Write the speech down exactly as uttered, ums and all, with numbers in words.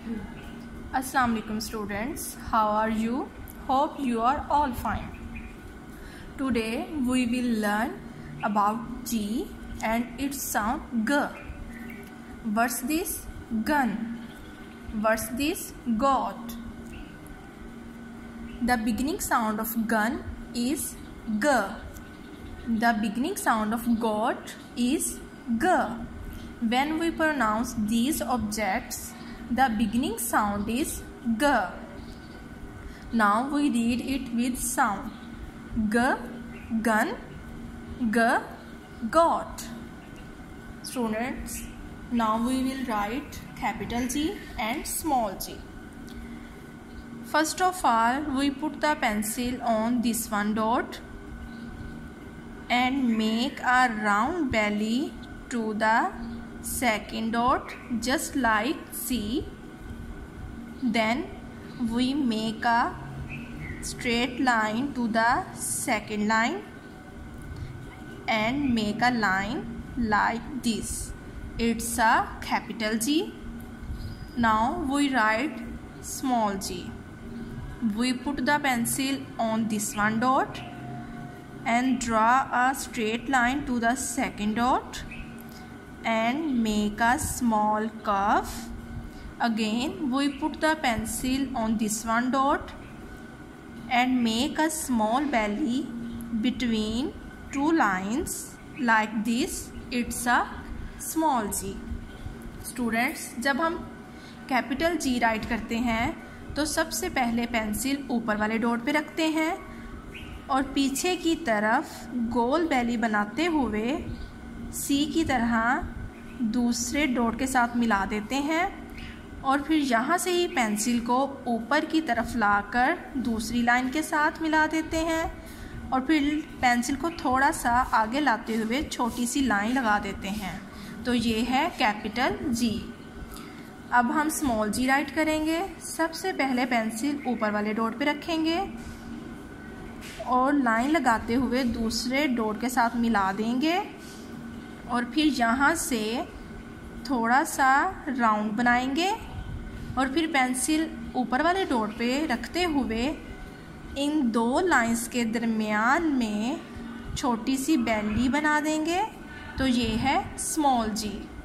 Assalamu alaikum students, how are you? Hope you are all fine. Today we will learn about G and its sound G. What's this? Gun. What's this? Got. The beginning sound of gun is G. The beginning sound of got is G. When we pronounce these objects, the beginning sound is G. Now we read it with sound. G, gun, G, got. Students, now we will write capital G and small g. First of all, we put the pencil on this one dot and make a round belly to the second dot, just like C. Then we make a straight line to the second line and make a line like this. It's a capital G. Now we write small g. We put the pencil on this one dot and draw a straight line to the second dot and make a small curve. Again we put the pencil on this one dot and make a small belly between two lines like this. It's a small g. Students, जब हम capital G right करते हैं तो सबसे पहले pencil ऊपर वाले dot पे रखते हैं और पीछे की तरफ गोल बैली बनाते हुए C की तरह दूसरे डॉट के साथ मिला देते हैं और फिर यहाँ से ही पेंसिल को ऊपर की तरफ लाकर दूसरी लाइन के साथ मिला देते हैं और फिर पेंसिल को थोड़ा सा आगे लाते हुए छोटी सी लाइन लगा देते हैं. तो ये है कैपिटल G. अब हम स्मॉल g राइट करेंगे. सबसे पहले पेंसिल ऊपर वाले डॉट पे रखेंगे और लाइन लगाते हुए दूसरे डॉट के साथ मिला देंगे और फिर यहाँ से थोड़ा सा राउंड बनाएंगे और फिर पेंसिल ऊपर वाले डॉट पे रखते हुए इन दो लाइंस के दरमियान में छोटी सी बैली बना देंगे. तो ये है स्मॉल g.